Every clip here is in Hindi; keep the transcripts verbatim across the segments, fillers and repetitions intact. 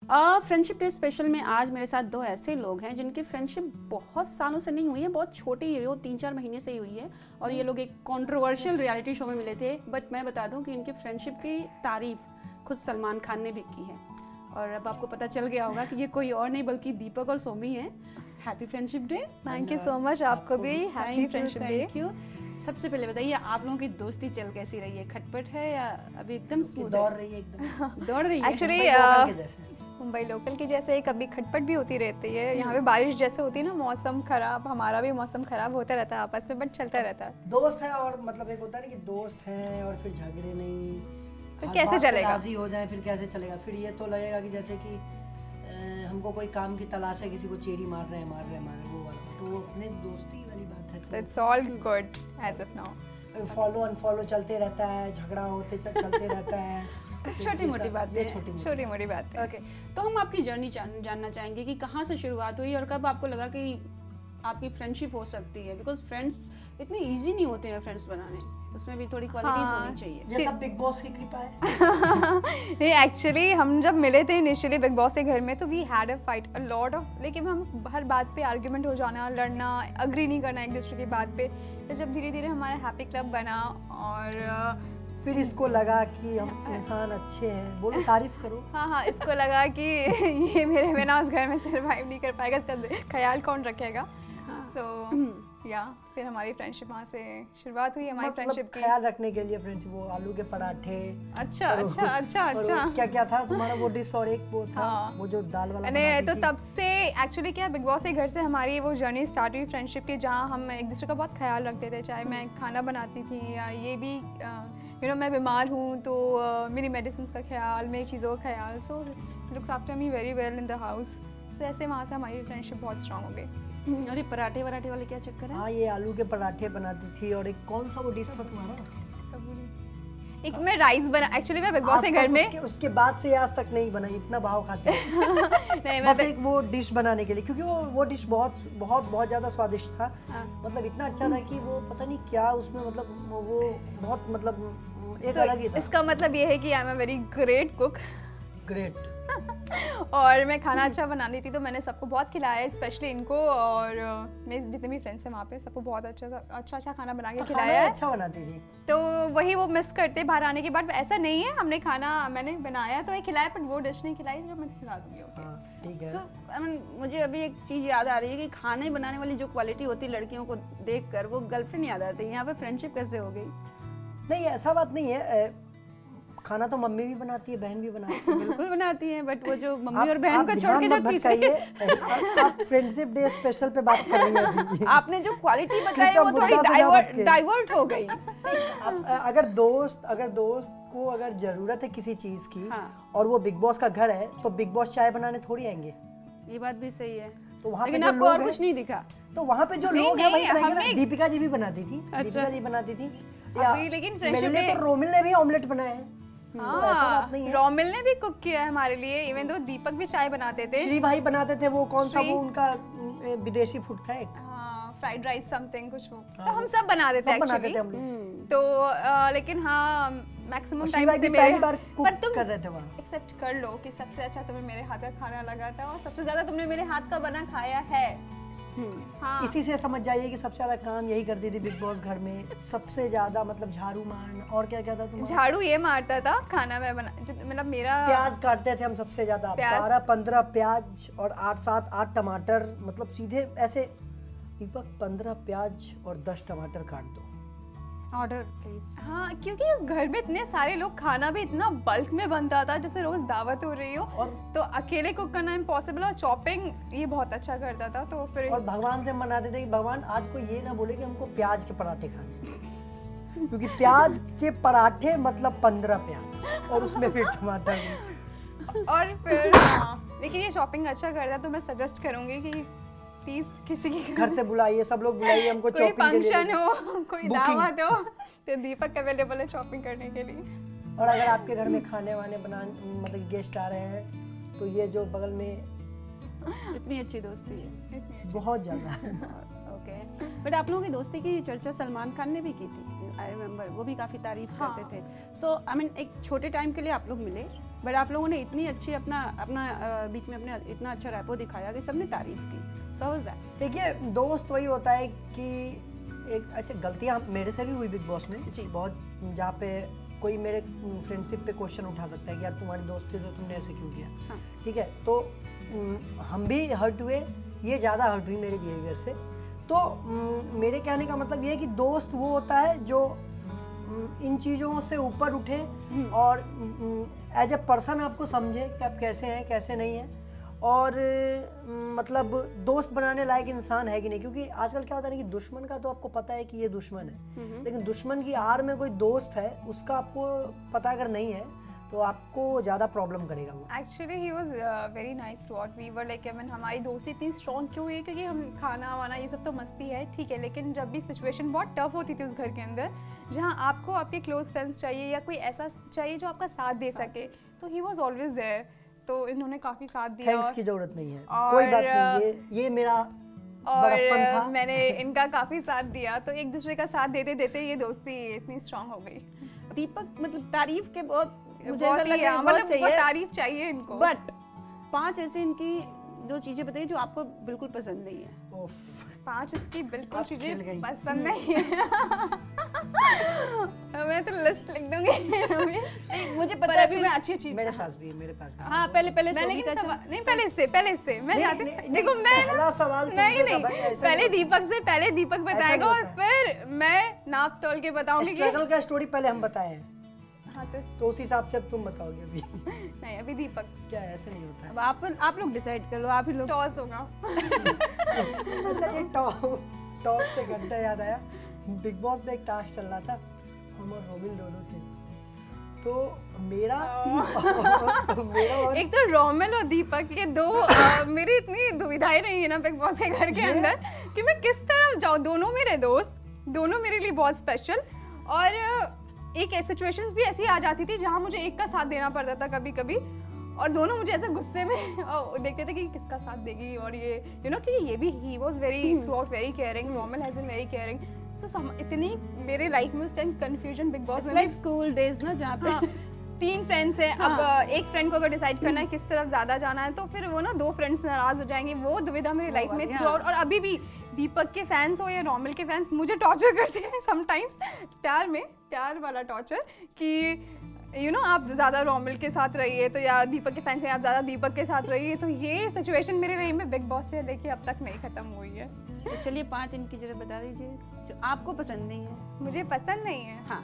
फ्रेंडशिप डे स्पेशल में आज मेरे साथ दो ऐसे लोग हैं जिनकी फ्रेंडशिप बहुत सालों से नहीं हुई है, बहुत छोटी है, वो तीन चार महीने से ही हुई है और ये लोग एक कंट्रोवर्शियल रियलिटी शो में मिले थे। बट मैं बता दूं कि इनकी फ्रेंडशिप की तारीफ खुद सलमान खान ने भी की है और अब आपको पता चल गया होगा कि ये कोई और नहीं बल्कि दीपक और सोमी हैं। Happy friendship day. Thank you so much, आपको भी happy friendship day. Thank you. सबसे पहले बताइए आप लोगों की दोस्ती चल कैसी रही है? खटपट है या अभी एकदम स्मूथ दौड़ रही है? एकदम दौड़ रही है एक्चुअली मुंबई लोकल की जैसे कभी खटपट भी होती रहती है, यहाँ पे बारिश जैसे होती है ना, मौसम खराब, हमारा भी मौसम खराब होता रहता है आपस में, बट चलता रहता है। दोस्त है और मतलब एक होता है ना कि दोस्त हैं और फिर झगड़े नहीं, तो कैसे चलेगा? राजी हो जाए फिर कैसे चलेगा? फिर ये तो लगेगा कि जैसे कि हमको कोई काम की तलाश है, किसी को चेड़ी मार रहे हैं मार रहे हैं मार रहे हैं, वो वाला। तो वो अपने दोस्ती वाली बात है। So it's all good as of now. Follow unfollow चलते रहता है, झगड़ा होते चलते रहता है, छोटी मोटी बात है, छोटी मोटी बात है। ओके, तो हम आपकी जर्नी जानना चाहेंगे कि कहाँ से शुरुआत हुई और कब आपको लगा कि आपकी फ्रेंडशिप हो सकती है? बिकॉज फ्रेंड्स इतने इजी नहीं होते हैं फ्रेंड्स बनाने, उसमें भी थोड़ी क्वालिटीज हाँ, होनी चाहिए। ये सब बिग बॉस की कृपा है। नहीं, एक्चुअली हम जब मिले थे इनिशियली बिग बॉस के घर में तो we had a fight a lot of, लेकिन हम हर बात पे आर्ग्यूमेंट हो जाना, लड़ना, अग्री नहीं करना एक दूसरे की बात पे। फिर जब धीरे धीरे हमारा हैप्पी क्लब बना और फिर इसको लगा कि हम इंसान अच्छे हैं, बोलो तारीफ करो। हाँ हाँ, इसको लगा कि ये मेरे बिना उस घर में सर्वाइव नहीं कर पाएगा, इसका ख्याल कौन रखेगा। सो या फिर हमारी फ्रेंडशिप वहाँ से शुरुआत हुई हमारी फ्रेंडशिप की। ख्याल रखने के लिए फ्रेंडशिप, वो आलू के पराठे। अच्छा अच्छा अच्छा अच्छा। क्या क्या था तुम्हारा वो डिश और एक वो था हाँ। वो जो दाल वाला बनाती थी। तो तब से एक्चुअली क्या बिग बॉस के घर से हमारी वो जर्नी स्टार्ट हुई फ्रेंडशिप की, जहाँ हम एक दूसरे का बहुत ख्याल रखते थे। चाहे मैं खाना बनाती थी या ये भी यू नो मैं बीमार हूँ तो uh, मेरी मेडिसिन का ख्याल, मेरी चीज़ों का ख्याल, so looks after me very well in the house. तो ऐसे वहाँ से हमारी फ्रेंडशिप बहुत स्ट्रांग हो गई। अरे पराठे वराठे वाले क्या चक्कर है? हाँ, ये आलू के पराठे बनाती थी और एक कौन सा वो डिश था तुम्हारा? एक मैं राइस बना, एक्चुअली मैं बिग बॉस के घर में उसके, उसके बाद से आज तक नहीं बना, इतना भाव खाते हैं। नहीं, बस एक वो डिश बनाने के लिए, क्योंकि वो वो डिश बहुत बहुत बहुत ज्यादा स्वादिष्ट था। मतलब इतना अच्छा था कि वो पता नहीं क्या उसमें, मतलब वो बहुत मतलब एक अलग ही था। इसका मतलब ये है कि I am a very great cook. Great. और मैं खाना अच्छा बनाती थी तो मैंने सबको बहुत खिलाया, स्पेशली इनको, और मेरे जितने भी फ्रेंड्स हैं वहाँ पे सबको बहुत अच्छा अच्छा अच्छा खाना बना के खिलाया है। अच्छा बनाती थी तो वही वो मिस करते बाहर आने के बाद। ऐसा नहीं है, हमने खाना मैंने बनाया तो खिलाया, पर वो डिश नहीं खिलाई जो मैं खिला दूंगी। ओके, ठीक है। सो आई मीन मुझे अभी एक चीज़ याद आ रही है कि खाने बनाने वाली जो क्वालिटी होती है लड़कियों को देखकर, वो गर्लफ्रेंड याद आती है। यहाँ पे फ्रेंडशिप कैसे हो गई? नहीं, ऐसा बात नहीं है, खाना तो मम्मी भी बनाती है, बहन भी बनाती है। बिल्कुल बनाती है, बट वो जो मम्मी और बहन को छोड़ के जो तीसरे आप फ्रेंडशिप डे स्पेशल पे बात कर रही हैं। आपने जो क्वालिटी बताई वो थोड़ी डाइवर्ट डाइवर्ट हो गई। अगर दोस्त अगर दोस्त को अगर जरूरत है किसी चीज की हाँ। और वो बिग बॉस का घर है तो बिग बॉस चाय बनाने थोड़ी आएंगे। ये बात भी सही है, तो वहाँ लेकिन आपको और कुछ नहीं दिखा। तो वहाँ पे जो लोग हैं वही बनाएंगे ना। दीपिका जी भी बनाती थी, दीपिका जी बनाती थी, लेकिन मेरे लिए तो रोमिल ने भी ऑमलेट बनाया है। हाँ, तो ऐसा बात नहीं है। रोमिल ने भी कुक किया है हमारे लिए, इवन दो दीपक भी चाय बनाते थे, श्री भाई बनाते थे। वो कौन सा वो उनका विदेशी फूड था एक, फ्राइड राइस समथिंग कुछ वो, तो हम सब बना देते हैं एक्चुअली। तो आ, लेकिन हाँ मैक्सिमम टाइम से मेरे बार पर तुम कर रहे थे वहाँ एक्सेप्ट कर लो कि सबसे अच्छा तुम्हें मेरे हाथ का खाना लगा था और सबसे ज्यादा तुमने मेरे हाथ का बना खाया है। हाँ। इसी से समझ जाइए कि सबसे ज्यादा काम यही करती थी बिग बॉस घर में, सबसे ज्यादा मतलब झाड़ू मारना। और क्या क्या था तुम्हारा? झाड़ू ये मारता था, खाना मैं बना, मतलब मेरा प्याज काटते थे हम सबसे ज्यादा, बारह पंद्रह प्याज और आठ सात आठ टमाटर, मतलब सीधे ऐसे दीपक पंद्रह प्याज और दस टमाटर काट दो, ऑर्डर प्लीज। हाँ, क्योंकि उस घर में इतने सारे लोग, खाना भी इतना बल्क में बनता था, जैसे रोज दावत हो रही हो, और तो अकेले कुक करना इम्पॉसिबल, और चॉपिंग ये बहुत अच्छा करता था। तो फिर और भगवान से मनाते थे कि भगवान आज कोई ये ना बोले कि हमको प्याज के पराठे खाने, क्योंकि प्याज के पराठे मतलब पंद्रह प्याज और उसमें फिर टमाटर। और फिर हाँ, लेकिन ये शॉपिंग अच्छा करता, तो मैं सजेस्ट करूंगी कि प्लीज किसी के घर से बुलाइए, सब लोग बुलाइए हमको शॉपिंग के लिए। फंक्शन हो, कोई दावत हो, तो दीपक अवेलेबल है शॉपिंग करने के लिए। और अगर आपके घर में खाने वाने बना मतलब गेस्ट आ रहे हैं तो ये जो बगल में इतनी अच्छी दोस्ती है, बहुत ज्यादा। ओके, बट आप लोगों की दोस्ती की चर्चा सलमान खान ने भी की थी, आई रिमेम्बर, वो भी काफी तारीफ हाँ। करते थे। सो आई मीन एक छोटे टाइम के लिए आप लोग मिले, बट आप लोगों ने इतनी अच्छी अपना अपना बीच में अपने इतना अच्छा रैपो दिखाया कि सबने तारीफ की। So was that. देखिए दोस्त वही होता है कि एक ऐसे गलतियां मेरे से भी हुई बिग बॉस में जी। बहुत, जहाँ पे कोई मेरे फ्रेंडशिप पे क्वेश्चन उठा सकता है कि यार तुम्हारी दोस्त थी तो तुमने ऐसे क्यों किया। हाँ। ठीक है, तो हम भी हर्ट हुए, ये ज़्यादा हर्ट हुई मेरे बिहेवियर से। तो मेरे कहने का मतलब ये है कि दोस्त वो होता है जो इन चीज़ों से ऊपर उठे और एज ए पर्सन आपको समझे कि आप कैसे हैं कैसे नहीं हैं, और मतलब दोस्त बनाने लायक इंसान है कि नहीं। क्योंकि आजकल क्या होता है ना कि दुश्मन का तो आपको पता है कि ये दुश्मन है, लेकिन दुश्मन की आड़ में कोई दोस्त है उसका आपको पता अगर नहीं है तो आपको ज़्यादा प्रॉब्लम करेगा वो। Actually he was very nice to what we were like. I mean हमारी दोस्ती इतनी स्ट्रॉन्ग क्यों है क्योंकि हम खाना वाना ये सब तो मस्ती है ठीक है, लेकिन जब भी सिचुएशन बहुत टफ होती थी उस घर के अंदर जहाँ आपको आपके क्लोज फ्रेंड्स चाहिए या कोई ऐसा चाहिए जो आपका साथ दे सके, तो ही वाज ऑलवेज देयर। तो इन्होंने काफ़ी साथ दिया। थैंक्स की ज़रूरत नहीं है, कोई बात नहीं, ये ये मेरा बड़प्पन था। और मैंने इनका काफ़ी साथ दिया, तो एक दूसरे का साथ देते देते ये दोस्ती इतनी स्ट्रॉन्ग हो गई। दीपक मतलब तारीफ के बहुत मुझे बहुत ऐसा लगा मतलब बहुत चाहिए, तारीफ चाहिए इनको। बट पांच ऐसे इनकी जो चीजें बताइए जो आपको बिल्कुल पसंद नहीं है। पांच इसकी बिल्कुल चीजें पसंद नहीं है। मैं तो लिस्ट लिख दूंगी। मुझे पता है मैं अच्छी चीज मेरे पास भी मेरे पास भी। हाँ पहले पहले मैं लेकिन नहीं पहले इससे पहले इससे मैं जाती देखो मैं पहला सवाल नहीं नहीं पहले दीपक से पहले दीपक बताएगा और फिर मैं नाप तोल के बताऊंगी कि स्ट्रगल का स्टोरी पहले हम बताए हैं। हाँ तो तो उस हिसाब से अब तुम बताओगे अभी। नहीं अभी दीपक। क्या ऐसे नहीं होता है। अब आप आप लोग डिसाइड कर लो, आप ही लोग। टॉस होगा। अच्छा ये टॉस टॉस से घंटा याद आया, बिग बॉस में एक टास्क चल रहा था, हम और रोमिल दोनों थे, तो मेरा मेरा और एक तो रोमिल और दीपक ये दो आ, मेरी इतनी दुविधाएं रही है ना बिग बॉस के घर के अंदर कि मैं किस तरफ जाऊँ। दोनों मेरे दोस्त, दोनों मेरे लिए बहुत स्पेशल, और एक सिचुएशंस भी ऐसी आ जाती थी जहाँ मुझे एक का साथ देना पड़ता था कभी कभी, और दोनों मुझे ऐसे गुस्से में देखते थे कि किसका साथ देगी, और ये यू नो कि ये भी he was very throughout very caring, Romil has been very caring. So इतनी मेरे लाइफ में उस टाइम कंफ्यूजन बिग बॉस में लाइक स्कूल डेज ना जहाँ पे हाँ, तीन फ्रेंड्स हैं। हाँ। अब एक फ्रेंड को अगर डिसाइड करना है किस तरफ ज्यादा जाना है तो फिर वो ना दो फ्रेंड्स नाराज हो जाएंगे, वो दुविधा मेरी लाइफ में थ्रू आउट। और अभी भी दीपक के फैंस हो या रोमिल के फैंस मुझे टॉर्चर करते हैं समटाइम्स, प्यार में प्यार वाला टॉर्चर कि यू नो आप ज़्यादा रोमिल के साथ रहिए तो या दीपक के फैंस हैं आप ज़्यादा दीपक के साथ रहिए। तो ये सिचुएशन मेरे लाइफ में बिग बॉस से लेके अब तक नहीं खत्म हुई है। तो चलिए पांच इनकी जरा बता दीजिए जो आपको पसंद नहीं है। मुझे पसंद नहीं है, हाँ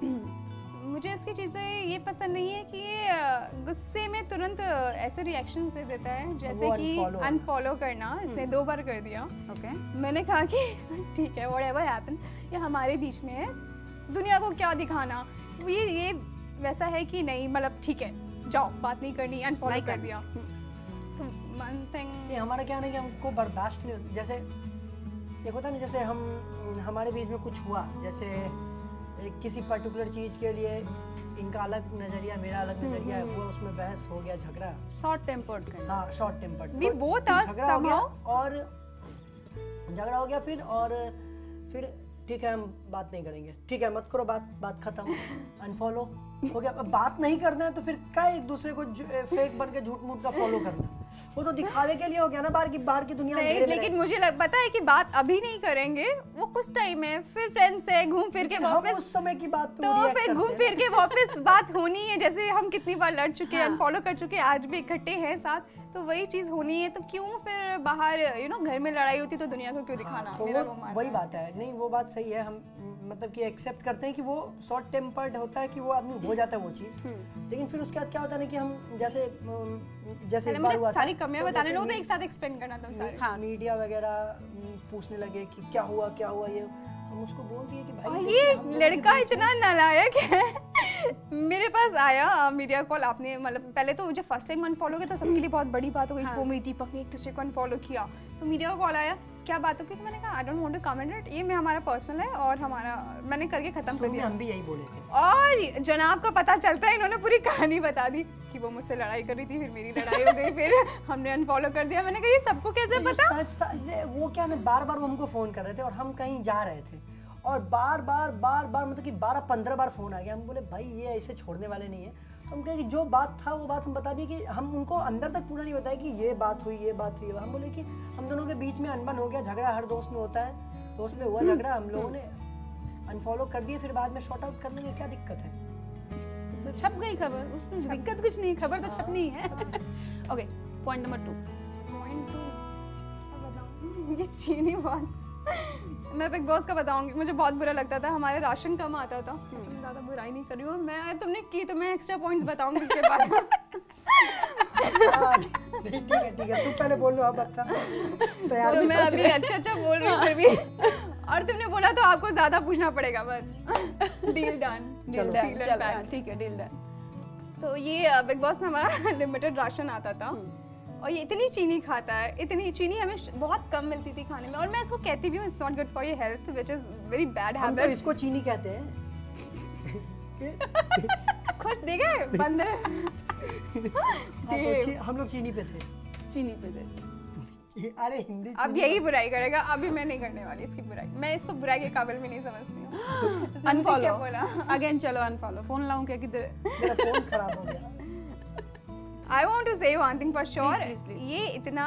मुझे इसकी चीज़ें ये पसंद नहीं है कि ये गुस्से में तुरंत ऐसे रिएक्शंस दे देता है, जैसे कि अनफॉलो करना। इसने दो बार कर दिया। ओके मैंने कहा कि ठीक है व्हाटएवर हैपेंस, ये हमारे बीच में है, दुनिया को क्या दिखाना। ये ये वैसा है कि नहीं मतलब ठीक है जाओ बात नहीं करनी, अनफॉलो कर दिया। तो वन थिंग हमारा क्या है ना कि हमको बर्दाश्त नहीं होता। जैसे एक होता है ना, जैसे हम हमारे बीच में कुछ हुआ, जैसे किसी पर्टिकुलर चीज के लिए इनका अलग नजरिया मेरा अलग नजरिया है, वो उसमें बहस हो गया, झगड़ा, शॉर्ट टेम्पर्ड का। हाँ short tempered, we both are झगड़ा हो गया और झगड़ा हो गया फिर और फिर ठीक है हम बात नहीं करेंगे, ठीक है मत करो बात, बात खत्म, अनफॉलो हो गया। अब बात नहीं करना है तो फिर क्या एक दूसरे को फेक बन के झूठ मूठ का फॉलो करना, वो तो दिखावे के लिए हो गया ना, बाहर की बाहर की दुनिया में। लेकिन मुझे लग, पता है कि बात अभी नहीं करेंगे, वो कुछ टाइम है, फिर फ्रेंड्स है, घूम फिर के वापस उस समय की बात तो फिर घूम फिर के वापस बात होनी है। जैसे हम कितनी बार लड़ चुके हैं, अनफॉलो कर चुके हैं, आज भी इकट्ठे हैं साथ, तो वही चीज होनी है। तो क्यों फिर बाहर यू नो घर में लड़ाई होती तो दुनिया को क्यों दिखाना। तो मेरा वो, वो वही बात है। नहीं वो बात सही है, हम मतलब कि एक्सेप्ट करते हैं कि वो शॉर्ट टेम्पर्ड होता है, कि वो आदमी हो जाता है वो चीज, लेकिन फिर उसके बाद क्या होता है ना कि हम जैसे जैसे इस बार हुआ सारी कमियां बताने लोग तो एक साथ एक्सप्लेन करना तुम सारे। हाँ मीडिया वगैरह पूछने लगे कि क्या हुआ क्या हुआ, ये हम उसको बोल दिए कि भाई ये लड़का इतना नालायक है। मेरे पास आया मीडिया कॉल, आपने मतलब पहले तो जब फर्स्ट टाइम अनफॉलो किया तो सबके लिए बहुत बड़ी बात हो गई। सोमी दीपक ने एक दूसरे को अनफॉलो किया, तो मीडिया कॉल आया, क्या बात हो गई? तो मैंने कहा I don't want to comment it, ये मैं हमारा पर्सनल है और हमारा मैंने करके खत्म कर दिया। हम भी यही बोले थे। और जनाब का पता चलता है इन्होंने पूरी कहानी बता दी कि वो मुझसे लड़ाई कर रही थी, फिर मेरी लड़ाई हो गई, फिर हमने अनफॉलो कर दिया। मैंने कहा ये सबको कैसे पता? सच वो क्या ना बार बार वो हमको फोन कर रहे थे और हम कहीं जा रहे थे और बार बार बार बार मतलब कि बारह पंद्रह बार फोन आ गया। हम बोले भाई ये ऐसे छोड़ने वाले नहीं है, हम कहे कि जो बात था वो बात हम बता दिए कि हम उनको अंदर तक पूरा नहीं बताया कि ये बात हुई ये बात हुई। हम बोले कि हम दोनों के बीच में अनबन हो गया, झगड़ा हर दोस्त में होता है, दोस्त में हुआ झगड़ा, हम लोगों ने अनफॉलो कर दिए, फिर बाद में शॉर्ट आउट कर लेंगे, क्या दिक्कत है? छप गई खबर, उसमें दिक्कत कुछ नहीं, खबर तो छपनी है। Okay, point number two. Point two क्या बताऊँ, ये चीनी बात मैं बिग बॉस का बताऊंगी। मुझे बहुत बुरा लगता था, हमारे राशन कम आता था। मैं ज़्यादा बुराई नहीं कर रही हूँ मैं, तुमने की तो मैं एक्स्ट्रा पॉइंट्स बताऊंगी इसके बाद। नहीं ठीक है ठीक है, तू पहले बोल लो, अब अपना तैयार तो मैं अभी अच्छा अच्छा बोल रही हूँ फिर भी, और तुमने बोला तो आपको ज़्यादा पूछना पड़ेगा बस। डील डन, डील डन, ठीक है, डील डन। तो ये बिग बॉस में हमारा लिमिटेड राशन आता था, और ये इतनी चीनी खाता है, इतनी चीनी हमें बहुत कम मिलती थी खाने में, और मैं इसको कहती भी हूँ it's not good for your health, which is very bad habit. हम तो इसको चीनी कहते हैं। खुश देखे बंदर। हम लोग चीनी पे थे, चीनी पे थे। अरे हिंदी अब यही बुराई करेगा, अभी मैं नहीं करने वाली इसकी बुराई, मैं इसको बुराई के काबिल भी नहीं समझती हूँ। अनफॉलो अगेन, चलो अनफॉलो। फोन लाऊं क्या, किधर मेरा फोन खराब हो गया। I want to say one thing for sure, please, please, please. ये इतना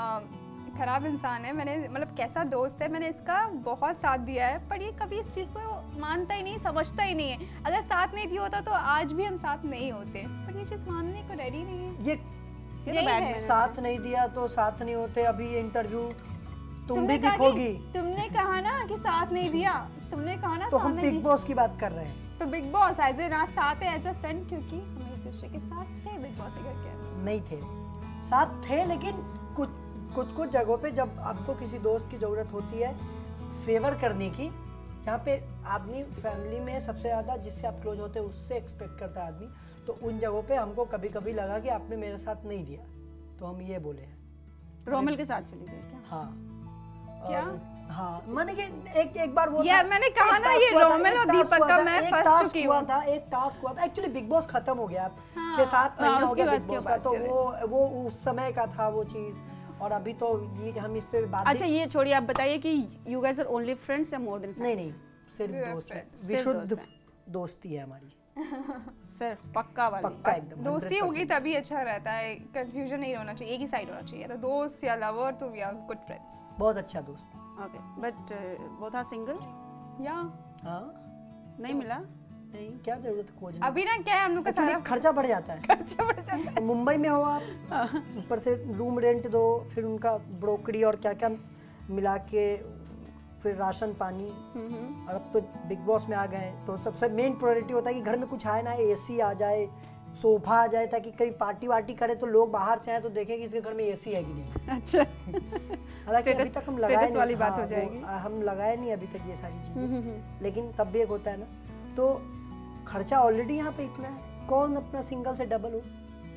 खराब इंसान है, मैंने मतलब कैसा दोस्त है, मैंने इसका बहुत साथ दिया है, पर ये कभी इस चीज़ को मानता ही नहीं, समझता ही नहीं है। अगर साथ नहीं दिया होता तो आज भी हम साथ नहीं होते, पर ये चीज़ मानने को रेडी नहीं है। ये, ये तो साथ नहीं दिया तो साथ नहीं होते। अभी ये इंटरव्यू तुम भी दिखोगी। तुमने कहा ना कि साथ नहीं दिया, तुमने कहा ना तो हम बिग बॉस की बात कर रहे हैं। तो बिग बॉस एज ए ना साथ है, एज ए फ्रेंड, क्योंकि हम एक दूसरे के साथ थे बिग बॉस के घर के। नहीं थे, साथ थे, लेकिन कुछ कुछ कुछ जगहों पे जब आपको किसी दोस्त की ज़रूरत होती है फेवर करने की, यहाँ पे आदमी फैमिली में सबसे ज़्यादा जिससे आप क्लोज होते हैं उससे एक्सपेक्ट करता है आदमी, तो उन जगहों पे हमको कभी कभी लगा कि आपने मेरे साथ नहीं दिया, तो हम ये बोले हैं। रोमल के साथ चली गई क्या? हाँ क्या? हाँ, मैंने कि एक एक बार वो यार मैंने कहा ना ये रोमल और दीपक का मैं फंस चुकी हूँ। था एक टास्क हुआ था, एक्चुअली बिग बॉस खत्म हो गया, छह सात महीना हो गया बिग बॉस का, तो वो वो उस समय का था वो चीज, और अभी तो ये हम इस पे बात। अच्छा ये छोड़िए, आप बताइए कि you guys are only friends या मोर देन फ्रेंड्स? नहीं नहीं, सिर्फ दोस्त है, विशुद्ध दोस्ती है हमारी, सिर्फ पक्का वाली, पक्का एकदम। दोस्ती होगी तभी अच्छा रहता है, कंफ्यूजन नहीं होना चाहिए, एक ही साइड होना चाहिए, तो दोस्त या लवर तो वी आर गुड फ्रेंड्स। बहुत अच्छा दोस्त। ओके, बट वो था सिंगल या हाँ, नहीं मिला? नहीं, क्या जरूरत है खोजने? अभी ना क्या है हम लोग का सारा खर्चा बढ़ जाता है, खर्चा बढ़ जाता है। मुंबई में हो आप, ऊपर से रूम रेंट दो, फिर उनका ब्रोकरी और क्या क्या मिला के, फिर राशन पानी, और अब तो बिग बॉस में आ गए तो सबसे मेन प्रायोरिटी होता है कि घर में कुछ आए ना, एसी आ जाए, सोफा आ जाए, ताकि कहीं पार्टी वार्टी करे तो लोग बाहर से आए तो देखें कि इसके घर में एसी है कि नहीं। अच्छा, हालांकि अभी तक हम लगाए नहीं, वाली बात हाँ, हो जाएगी। हम लगाए नहीं अभी तक ये सारी चीजें, लेकिन तब भी एक होता है ना, तो खर्चा ऑलरेडी यहाँ पे इतना है, कौन अपना सिंगल से डबल हो।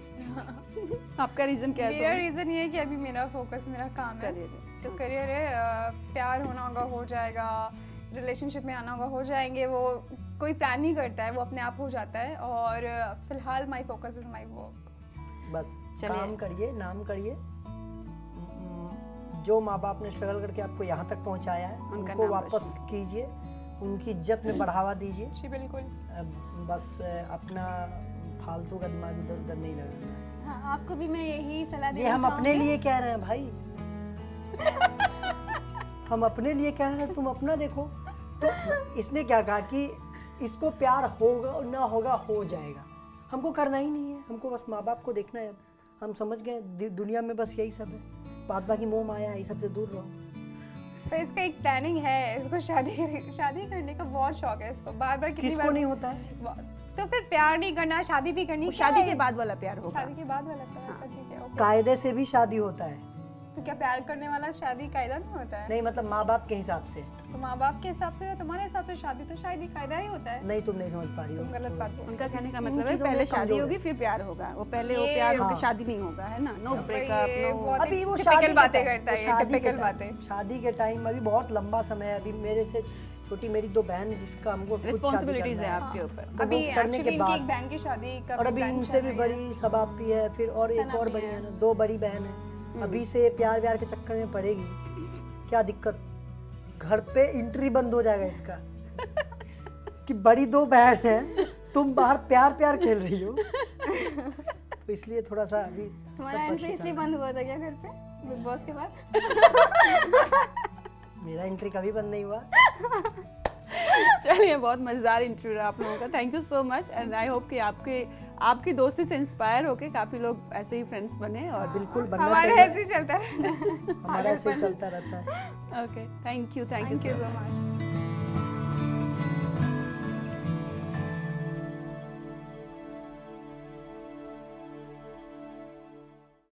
आपका रीजन क्या है? मेरा रीजन ये है कि अभी मेरा फोकस मेरा काम है, तो करियर है, प्यार होना होगा हो जाएगा, रिलेशनशिप में आना होगा हो जाएंगे, वो कोई प्लान नहीं करता है, वो अपने आप हो जाता है, और फिलहाल my focus is my work. बस काम करिए, नाम करिए, जो माँ बाप ने स्ट्रगल करके आपको यहाँ तक पहुँचाया है उनको वापस कीजिए, उनकी इज्जत में बढ़ावा दीजिए। जी बिल्कुल। बस अपना फालतू का दिमाग इधर उधर नहीं लगाना है। हाँ, आपको भी मैं यही सलाह देना ये हम अपने लिए कह रहे हैं भाई, हम अपने लिए कह रहे हैं, तुम अपना देखो। तो इसने क्या कहा कि इसको प्यार होगा ना होगा हो जाएगा, हमको करना ही नहीं है, हमको बस माँ बाप को देखना है। हम समझ गए दुनिया में बस यही सब है, बात बाकी मोह माया है, ये सब से दूर रहो। तो इसका एक प्लानिंग है, इसको शादी शादी करने का बहुत शौक है इसको, बार बार कितनी किसको बार नहीं होता है? तो फिर प्यार नहीं करना, शादी भी करनी, शादी के बाद वाला प्यार होगा। शादी के बाद वाला प्यार, अच्छा ठीक है, ओके। कायदे से भी शादी होता है, तो क्या प्यार करने वाला शादी कायदा नहीं होता है? नहीं, मतलब माँ बाप के हिसाब से। तो माँ बाप के हिसाब से या तुम्हारे हिसाब से शादी तो शादी कायदा ही होता है। नहीं, तुम नहीं समझ पा रही हो, तुम गलत बात बोल। उनका कहने का मतलब है पहले शादी होगी फिर प्यार होगा, वो पहले वो प्यार होकर शादी नहीं होगा, है ना? No breakup, no. अभी वो शादी बातें करता है, ये टिपिकल बातें। शादी के टाइम अभी बहुत लंबा समय है, अभी मेरे से छोटी मेरी दो बहन है जिसका हमको रिस्पांसिबिलिटीज है आपके ऊपर अभी करने के बाद, एक बहन की शादी का, और अभी इनसे भी बड़ी सब आप भी है, फिर और एक और बड़ी है ना, दो बड़ी बहन है। अभी से प्यार व्यार के चक्कर में पड़ेगी, क्या दिक्कत, घर पे एंट्री बंद हो जाएगा इसका कि बड़ी दो बहन है, तुम बाहर प्यार प्यार खेल रही हो। तो इसलिए थोड़ा सा अभी हमारा एंट्री इसलिए बंद हुआ था क्या घर पे बिग बॉस के बाद? मेरा एंट्री कभी बंद नहीं हुआ। चलिए, बहुत मजेदार इंटरव्यू रहा आप लोगों का। Thank you so much and I hope कि आपके आपकी दोस्ती से इंस्पायर होके काफी लोग ऐसे ही फ्रेंड्स बने और बिल्कुल बनना हमारा चाहिए। ऐसे ही चलता रहता है। हमारा ऐसे ही चलता रहता है। Okay, thank you, thank you thank you so so much. Much.